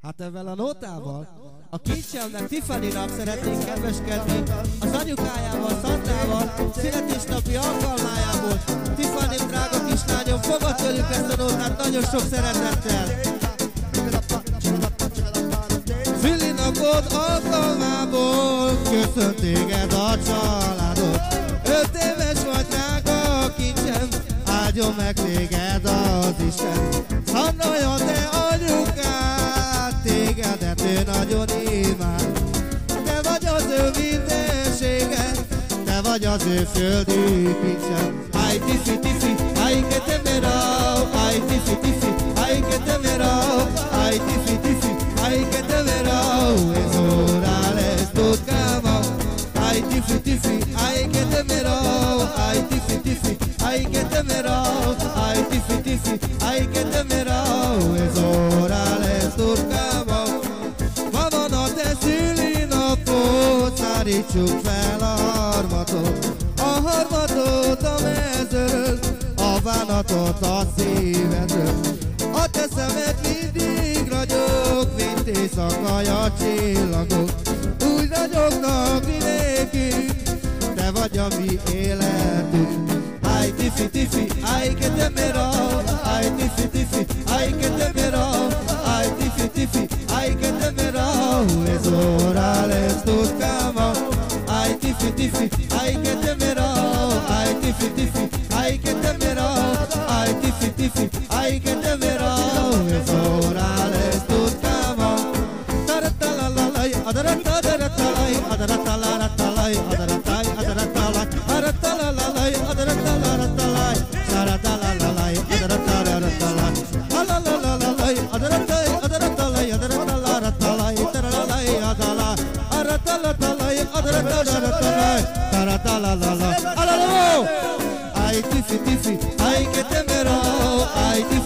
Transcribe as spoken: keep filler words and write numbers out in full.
Hát ezzel a nótával a kincsemnek, Tiffany-nak szeretnénk kedveskedni az anyukájával, Szandrával, születésnapi alkalmájából. Tiffany, drága kislányom, fogad tőlük ezt a nótát nagyon sok szeretettel. Szülinapod alkalmából köszönt téged a családod. Öt éves vagy, drága kincsem, áldjon meg téged az Isten. Szandra, te anyukád, tégedet ő nagyon imád. Te vagy az ő mindensége, te vagy az ő földi kincsem. Ai tifi tifi, ai que te merau, ai tifi tifi, ai que te merau, ai tifi tifi, ai que te merau, es orales tu cama. Ai tifi tifi, ai que te merau, ai tifi tifi, ai que te merau, ai tifi tifi, ai que te merau, es orales tu cama. Ma van a te szülinapod, szárítsuk fel a harmatot, a harmatot a mezőről, a bánatot a szívedről. A te szemed mindig ragyog, mint éjszakai a csillagok. Úgy ragyognak mi nékünk, te vagy a mi életünk. Ai tifi tifi, ai que te merau, ai tifi tifi, ai que te merau, ai tifi tifi, ai que te merau, es orales tu cama. Ai tifi tifi, ai que te merau, ai tifi tifi, ai que te merau, ai tifi tifi, ai que te merau, es orales tu cama. Taratalalai, adaratalai, adaratalai, adaratai, adaratalai, adaratalai, adaratalai, saratalalai, adaratalai, alalalai, adaratai, adaratalai, adaratalai, taralai, adala, adaratalai, adaratalai, taratalalai, alalo. Ai tifi tifi, ai que te merau, ai tifi